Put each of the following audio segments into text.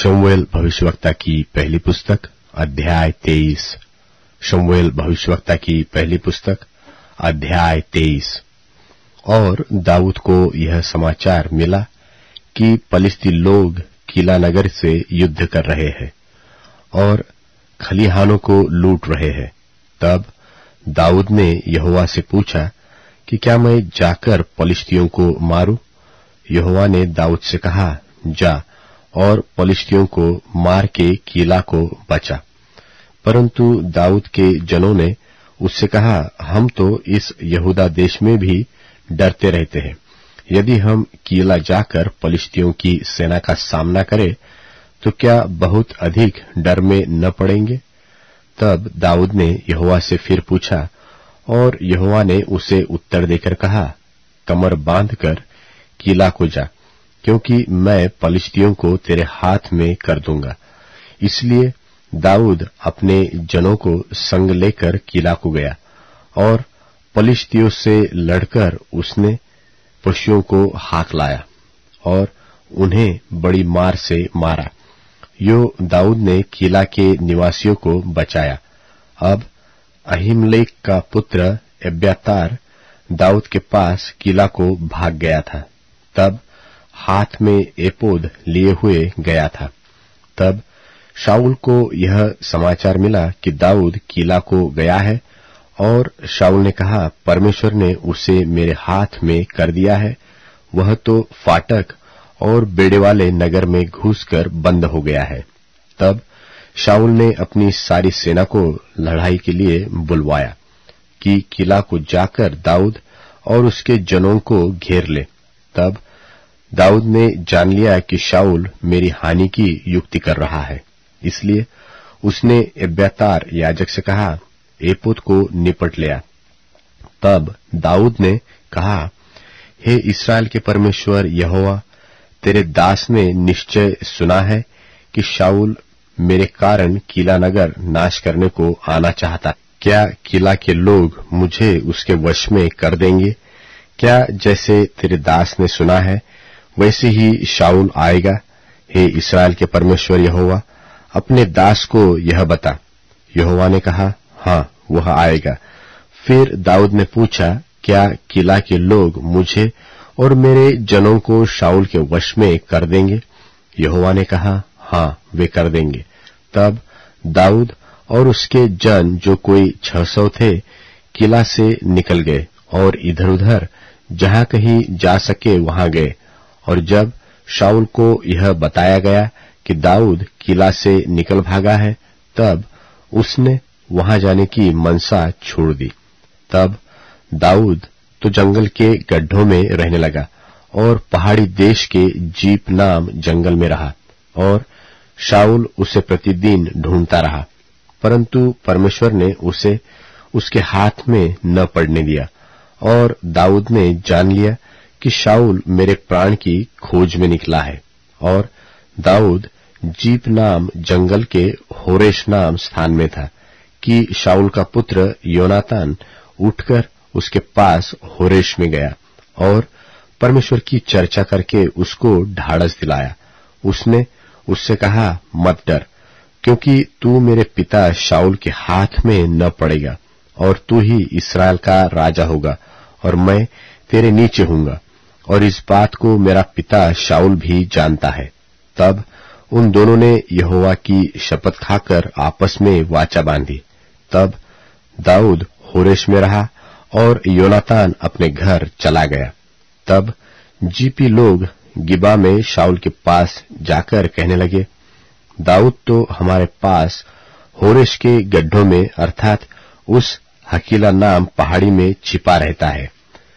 शमूएल भविष्यवक्ता की पहली पुस्तक अध्याय 23। शमूएल भविष्यवक्ता की पहली पुस्तक अध्याय 23। और दाऊद को यह समाचार मिला कि पलिश्ती लोग किला नगर से युद्ध कर रहे हैं और खलिहानों को लूट रहे हैं। तब दाऊद ने यहोवा से पूछा कि क्या मैं जाकर पलिश्तियों को मारूं? यहोवा ने दाऊद से कहा, जा और पलिश्तियों को मार के किला को बचा। परंतु दाऊद के जनों ने उससे कहा, हम तो इस यहूदा देश में भी डरते रहते हैं। यदि हम किला जाकर पलिश्तियों की सेना का सामना करें तो क्या बहुत अधिक डर में न पड़ेंगे? तब दाऊद ने यहोवा से फिर पूछा और यहोवा ने उसे उत्तर देकर कहा, कमर बांधकर किला को जा, क्योंकि मैं पलिश्तियों को तेरे हाथ में कर दूंगा। इसलिए दाऊद अपने जनों को संग लेकर किला को गया और पलिश्तियों से लड़कर उसने पशुओं को हाक लाया और उन्हें बड़ी मार से मारा। यो दाऊद ने किला के निवासियों को बचाया। अब अहीमलेक का पुत्र एब्यातार दाऊद के पास किला को भाग गया था। तब हाथ में एपोद लिए हुए गया था। तब शाऊल को यह समाचार मिला कि दाऊद किला को गया है, और शाऊल ने कहा, परमेश्वर ने उसे मेरे हाथ में कर दिया है। वह तो फाटक और बेड़े वाले नगर में घुसकर बंद हो गया है। तब शाऊल ने अपनी सारी सेना को लड़ाई के लिए बुलवाया कि किला को जाकर दाऊद और उसके जनों को घेर ले। तब दाऊद ने जान लिया कि शाऊल मेरी हानि की युक्ति कर रहा है, इसलिए उसने एब्यातार याजक से कहा, एपोद को निपट लिया। तब दाऊद ने कहा, हे इस्राएल के परमेश्वर यहोवा, तेरे दास ने निश्चय सुना है कि शाऊल मेरे कारण किला नगर नाश करने को आना चाहता। क्या किला के लोग मुझे उसके वश में कर देंगे? क्या जैसे तेरे दास ने सुना है वैसे ही शाऊल आएगा? हे इस्राएल के परमेश्वर यहोवा, अपने दास को यह बता। यहोवा ने कहा, हाँ, वह आएगा। फिर दाऊद ने पूछा, क्या किला के लोग मुझे और मेरे जनों को शाऊल के वश में कर देंगे? यहोवा ने कहा, हाँ, वे कर देंगे। तब दाऊद और उसके जन, जो कोई 600 थे, किला से निकल गए और इधर-उधर जहां कहीं जा सके वहां गए। और जब शाऊल को यह बताया गया कि दाऊद किला से निकल भागा है, तब उसने वहां जाने की मनसा छोड़ दी। तब दाऊद तो जंगल के गड्ढों में रहने लगा और पहाड़ी देश के जीप नाम जंगल में रहा, और शाऊल उसे प्रतिदिन ढूंढता रहा, परंतु परमेश्वर ने उसे उसके हाथ में न पड़ने दिया। और दाऊद ने जान लिया कि शाऊल मेरे प्राण की खोज में निकला है। और दाऊद जीप नाम जंगल के होरेश नाम स्थान में था कि शाऊल का पुत्र योनातान उठकर उसके पास होरेश में गया और परमेश्वर की चर्चा करके उसको ढाढ़स दिलाया। उसने उससे कहा, मत डर, क्योंकि तू मेरे पिता शाऊल के हाथ में न पड़ेगा, और तू ही इस्राएल का राजा होगा, और मैं तेरे नीचे हूंगा। और इस बात को मेरा पिता शाऊल भी जानता है। तब उन दोनों ने यहोवा की शपथ खाकर आपस में वाचा बांधी। तब दाऊद होरेश में रहा और योनातान अपने घर चला गया। तब जीपी लोग गिबा में शाऊल के पास जाकर कहने लगे, दाऊद तो हमारे पास होरेश के गड्ढों में, अर्थात उस हकीला नाम पहाड़ी में छिपा रहता है,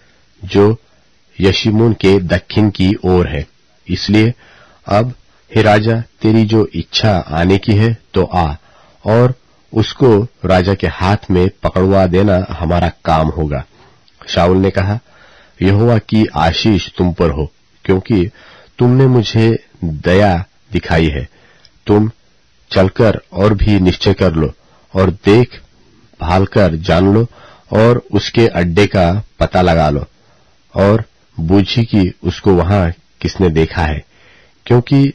जो यशीमोन के दक्षिण की ओर है। इसलिए अब हे राजा, तेरी जो इच्छा आने की है तो आ, और उसको राजा के हाथ में पकड़वा देना हमारा काम होगा। शाऊल ने कहा, यहोवा की आशीष तुम पर हो, क्योंकि तुमने मुझे दया दिखाई है। तुम चलकर और भी निश्चय कर लो और देख भाल कर जान लो और उसके अड्डे का पता लगा लो और बूझी कि उसको वहां किसने देखा है, क्योंकि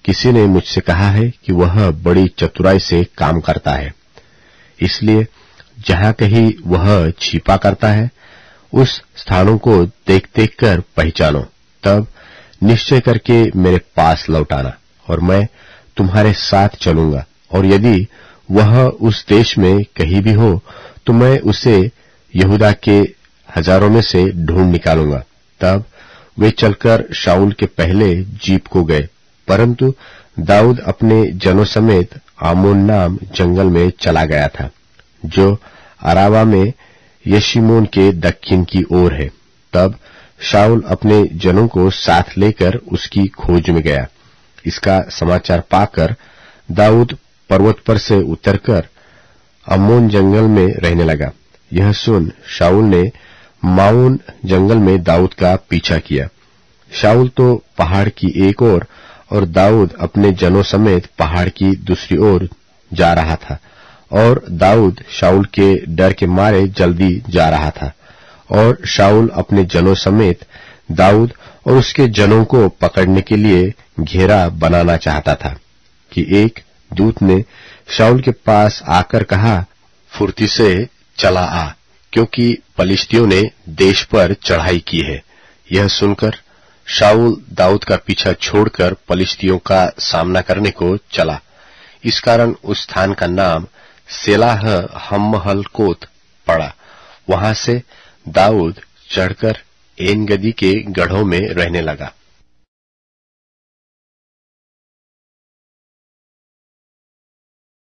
किसी ने मुझसे कहा है कि वह बड़ी चतुराई से काम करता है, इसलिए जहां कहीं वह छिपा करता है उस स्थानों को देख देख कर पहचानो, तब निश्चय करके मेरे पास लौट आना और मैं तुम्हारे साथ चलूंगा, और यदि वह उस देश में कहीं भी हो तो मैं उसे यहूदा के हजारों में से ढूंढ निकालूंगा। तब वे चलकर शाऊल के पहले जीप को गए, परंतु दाऊद अपने जनों समेत आमोन नाम जंगल में चला गया था, जो अराबा में यशीमोन के दक्षिण की ओर है। तब शाऊल अपने जनों को साथ लेकर उसकी खोज में गया। इसका समाचार पाकर दाऊद पर्वत पर से उतरकर अम्मोन जंगल में रहने लगा। यह सुन शाऊल ने माऊन जंगल में दाऊद का पीछा किया। शाऊल तो पहाड़ की एक ओर और दाऊद अपने जनों समेत पहाड़ की दूसरी ओर जा रहा था, और दाऊद शाऊल के डर के मारे जल्दी जा रहा था, और शाऊल अपने जनों समेत दाऊद और उसके जनों को पकड़ने के लिए घेरा बनाना चाहता था कि एक दूत ने शाऊल के पास आकर कहा, फुर्ती से चला आ, क्योंकि पलिश्तियों ने देश पर चढ़ाई की है। यह सुनकर शाऊल दाऊद का पीछा छोड़कर पलिश्तियों का सामना करने को चला। इस कारण उस स्थान का नाम सेलाह हम्महलकोत पड़ा। वहां से दाऊद चढ़कर एन गदी के गढ़ों में रहने लगा।